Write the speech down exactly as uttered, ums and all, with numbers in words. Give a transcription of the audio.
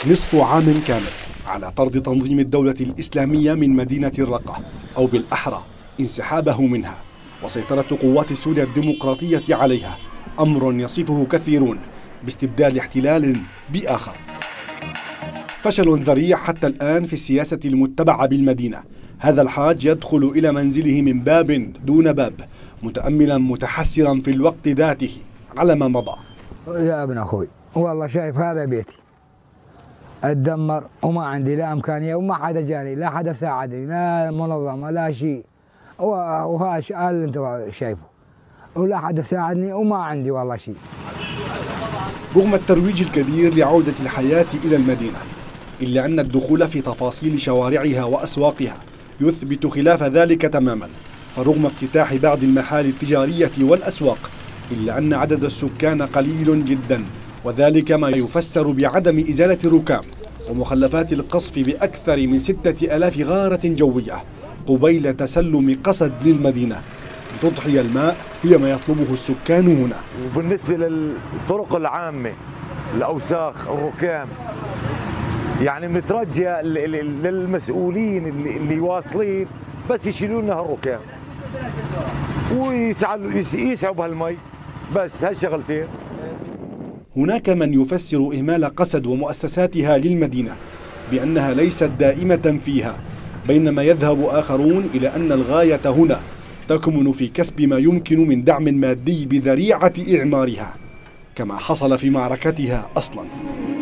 نصف عام كامل على طرد تنظيم الدولة الإسلامية من مدينة الرقة، أو بالأحرى انسحابه منها وسيطرة قوات سوريا الديمقراطية عليها، أمر يصفه كثيرون باستبدال احتلال بآخر. فشل ذريع حتى الآن في السياسة المتبعة بالمدينة. هذا الحاج يدخل إلى منزله من باب دون باب، متأملا متحسرا في الوقت ذاته على ما مضى. يا ابن أخوي والله شايف هذا بيتي اتدمر وما عندي لا إمكانية وما حدا جاني، لا حدا ساعدني، لا منظمة لا شيء، وهذا اللي أنت شايفه، ولا حدا ساعدني وما عندي والله شيء. رغم الترويج الكبير لعودة الحياة إلى المدينة، إلا أن الدخول في تفاصيل شوارعها وأسواقها يثبت خلاف ذلك تماما. فرغم افتتاح بعض المحال التجارية والأسواق، إلا أن عدد السكان قليل جدا، وذلك ما يفسر بعدم إزالة الركام ومخلفات القصف بأكثر من ستة آلاف غارة جوية قبيل تسلم قسد للمدينة لتضحي الماء هي ما يطلبه السكان هنا. وبالنسبة للطرق العامة الأوساخ الركام، يعني مترجى للمسؤولين اللي, اللي واصلين بس يشيلوا لنا هالركام ويسعوا بهالمي، بس هالشغلتين. هناك من يفسر إهمال قسد ومؤسساتها للمدينة بأنها ليست دائمة فيها، بينما يذهب آخرون إلى أن الغاية هنا تكمن في كسب ما يمكن من دعم مادي بذريعة إعمارها، كما حصل في معركتها أصلاً.